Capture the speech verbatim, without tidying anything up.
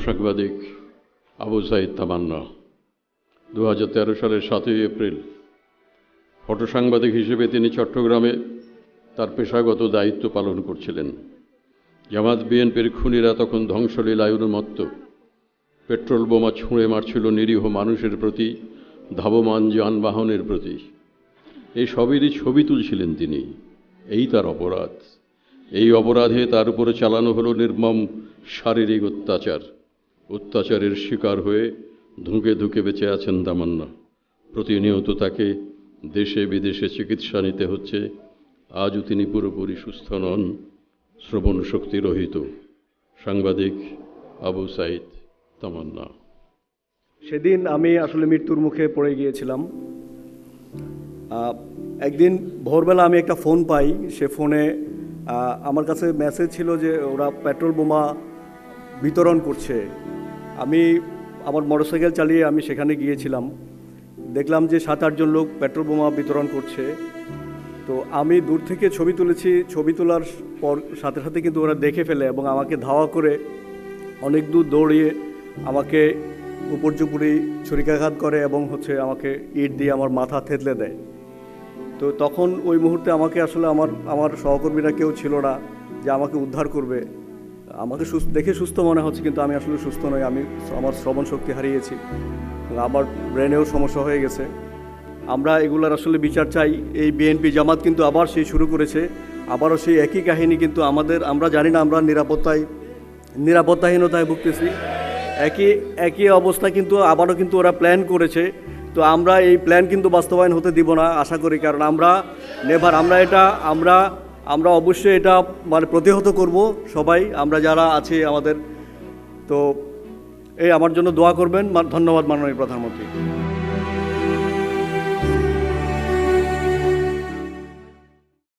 ফটোসাংবাদিক আবু সাঈদ তামান্না। দু হাজার তেরো সালের সাতই এপ্রিল ফটোসাংবাদিক হিসেবে তিনি চট্টগ্রামে তার পেশাগত দায়িত্ব পালন করছিলেন। জামাত বিএনপির খুনিরা তখন ধ্বংসলীলায় উন্মত্ত। পেট্রোল বোমা ছুঁড়ে মারছিল নিরীহ মানুষের প্রতি, ধাবমান যানবাহনের প্রতি। এই সবেরই ছবি তুলছিলেন তিনি। এই তার অপরাধ। এই অপরাধে তার উপরে চালানো হলো নির্মম শারীরিক অত্যাচার। অত্যাচারের শিকার হয়ে ধুঁকে ধুঁকে বেঁচে আছেন তামান্না। প্রতিনিয়ত তাকে দেশে বিদেশে চিকিৎসা নিতে হচ্ছে। আজও তিনি পুরোপুরি সুস্থ নন, শ্রবণ শক্তি রহিত। সাংবাদিক আবু সাঈদ তামান্না। সেদিন আমি আসলে মৃত্যুর মুখে পড়ে গিয়েছিলাম। একদিন ভোরবেলা আমি একটা ফোন পাই। সে ফোনে আমার কাছে মেসেজ ছিল যে ওরা পেট্রোল বোমা বিতরণ করছে। আমি আমার মোটরসাইকেল চালিয়ে আমি সেখানে গিয়েছিলাম। দেখলাম যে সাত আটজন লোক পেট্রোল বোমা বিতরণ করছে। তো আমি দূর থেকে ছবি তুলেছি। ছবি তোলার পর সাথে সাথে কিন্তু ওরা দেখে ফেলে এবং আমাকে ধাওয়া করে অনেক দূর দৌড়িয়ে আমাকে উপর্যুপুরি ছুরিকাঘাত করে এবং হচ্ছে আমাকে ইট দিয়ে আমার মাথা থেতলে দেয়। তো তখন ওই মুহূর্তে আমাকে আসলে আমার আমার সহকর্মীরা কেউ ছিল না যে আমাকে উদ্ধার করবে। আমাকে সুস্থ দেখে সুস্থ মনে হচ্ছে, কিন্তু আমি আসলে সুস্থ নই। আমি আমার শ্রবণ শক্তি হারিয়েছি, আমার ব্রেনেও সমস্যা হয়ে গেছে। আমরা এগুলার আসলে বিচার চাই। এই বিএনপি জামাত কিন্তু আবার সেই শুরু করেছে, আবারও সেই একই কাহিনী। কিন্তু আমাদের আমরা জানি না, আমরা নিরাপত্তায় নিরাপত্তাহীনতায় ভুগতেছি। একই একই অবস্থা কিন্তু আবারও কিন্তু ওরা প্ল্যান করেছে। তো আমরা এই প্ল্যান কিন্তু বাস্তবায়ন হতে দিব না আশা করি, কারণ আমরা নেভার আমরা এটা আমরা আমরা অবশ্যই এটা মানে প্রতিহত করব সবাই, আমরা যারা আছি আমাদের। তো এই আমার জন্য দোয়া করবেন। ধন্যবাদ মাননীয় প্রধানমন্ত্রী।